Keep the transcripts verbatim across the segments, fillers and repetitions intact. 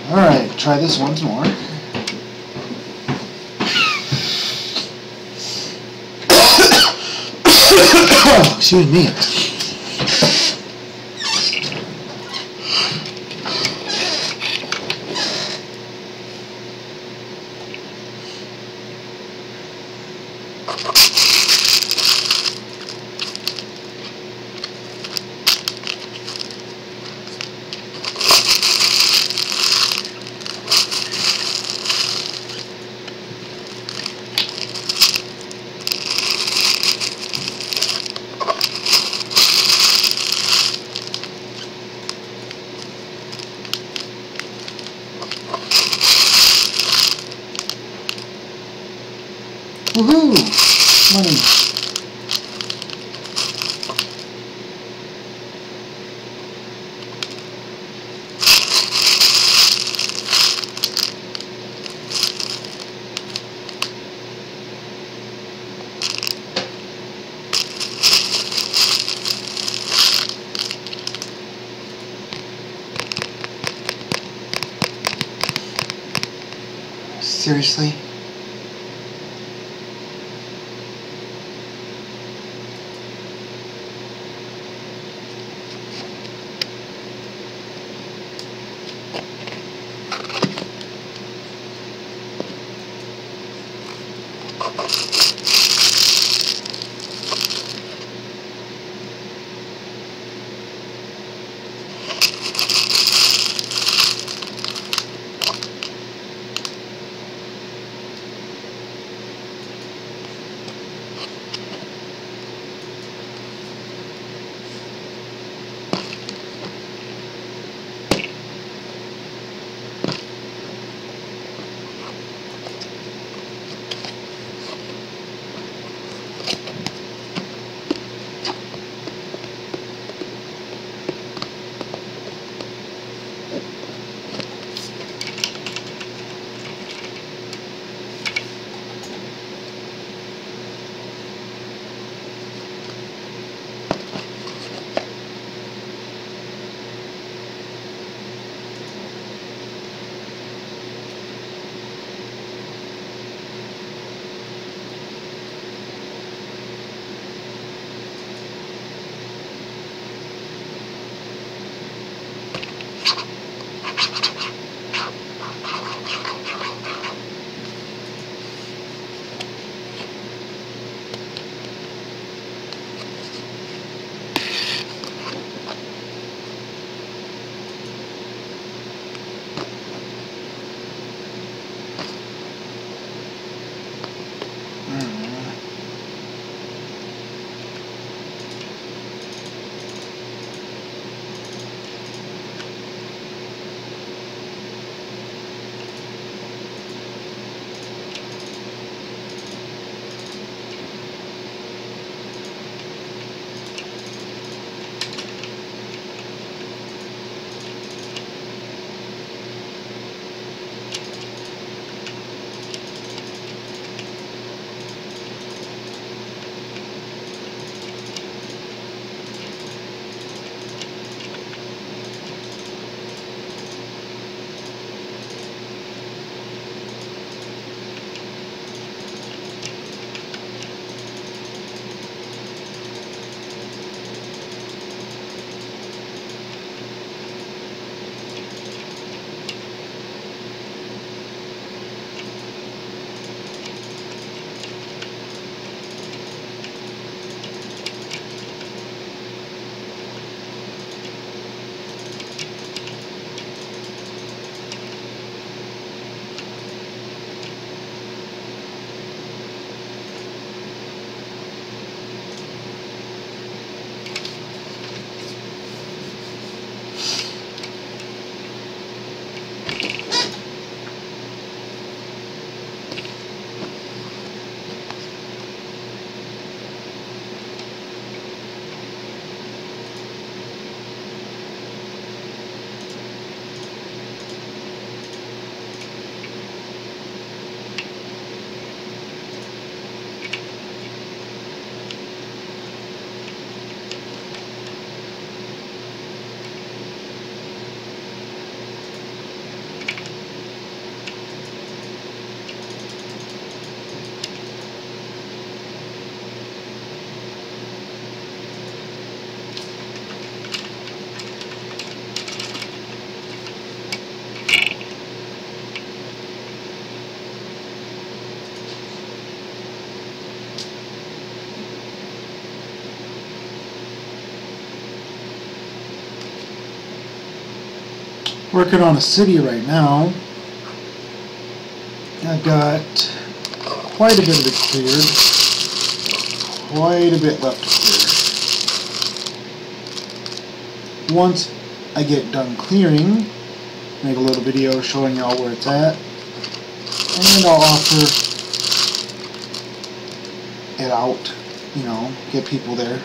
Alright, try this once more. Excuse me. Woohoo! Money. Seriously? Working on a city right now. I've got quite a bit of it cleared. Quite a bit left to clear. Once I get done clearing, make a little video showing y'all where it's at, and I'll offer it out, you know, get people there.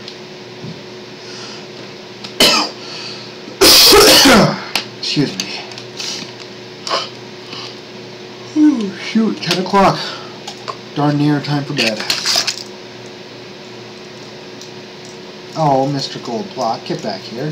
Excuse me. Ooh, shoot, ten o'clock. Darn near time for bed. Oh, Mister Goldblock, get back here.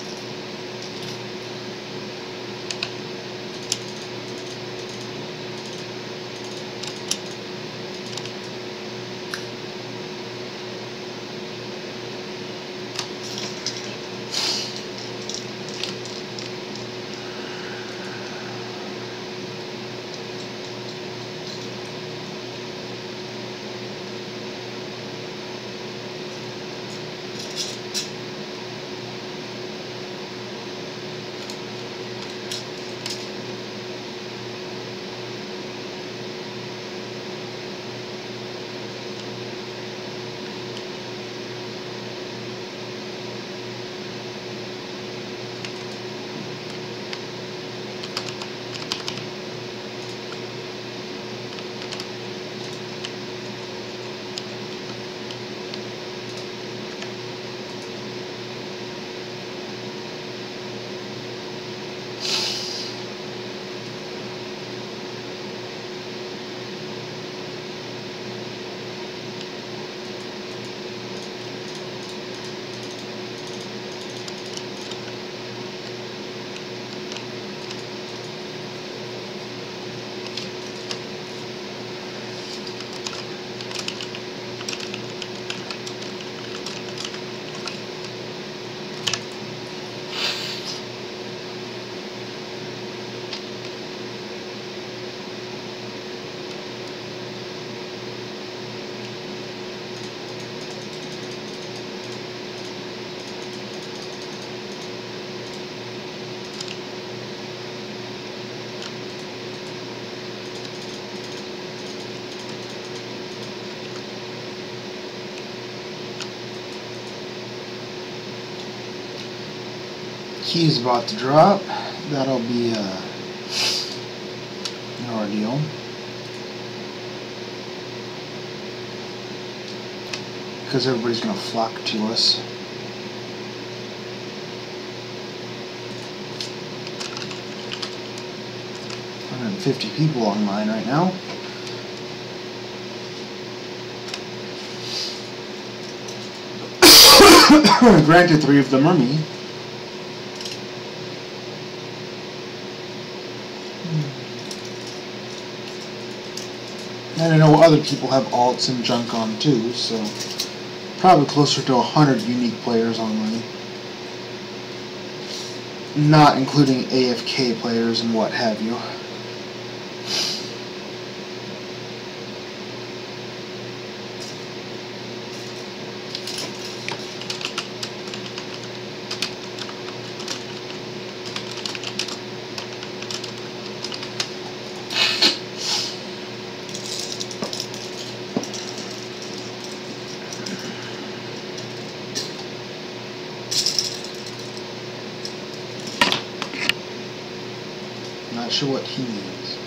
Key's about to drop. That'll be uh, an ordeal. Because everybody's going to flock to us. one hundred fifty people online right now. Granted, three of them are me. And I know other people have alts and junk on too, so probably closer to a hundred unique players online. Not including A F K players and what have you. Not sure what he means.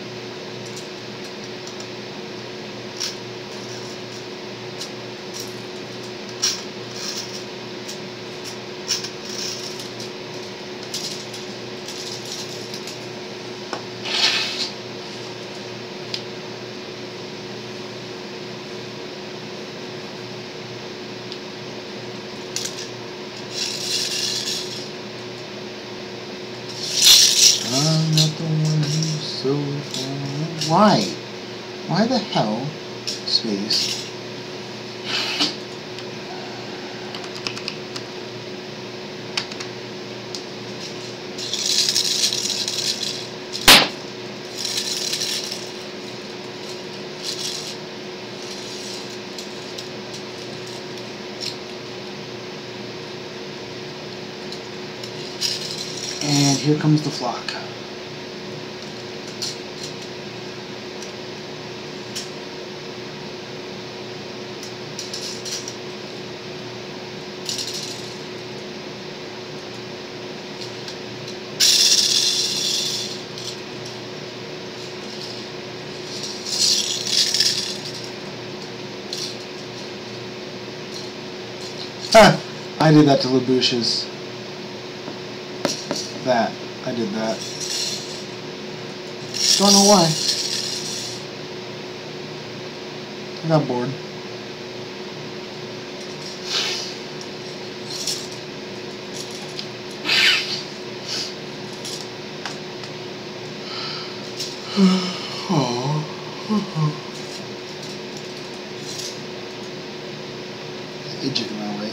I'm not the one who's so far. Why? Why the hell? Space. And here comes the flock. Ah, I did that to Labouche's. That. I did that. Don't know why. I got bored. Oh. Idiot in my way.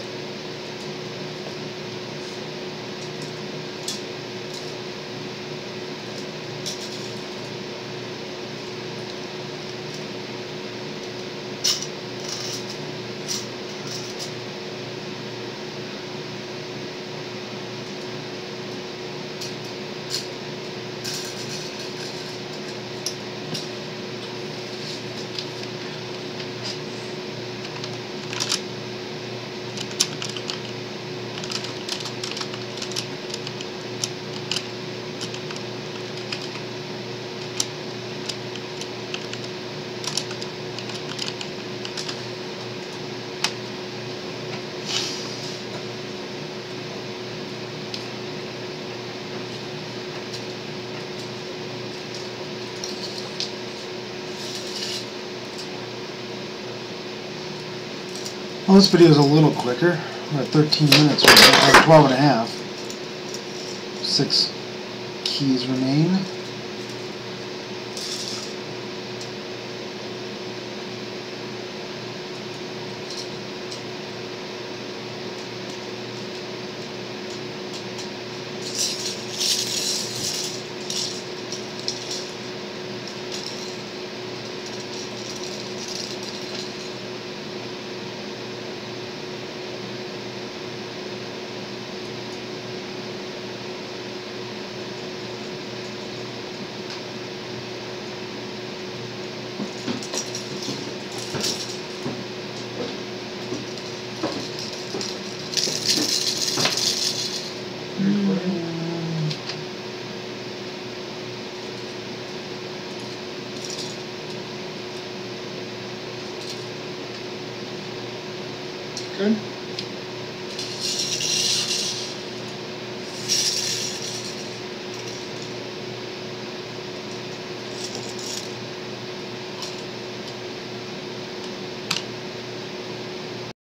Well, this video is a little quicker. We're at thirteen minutes, right now, twelve and a half. Six keys remain. Good.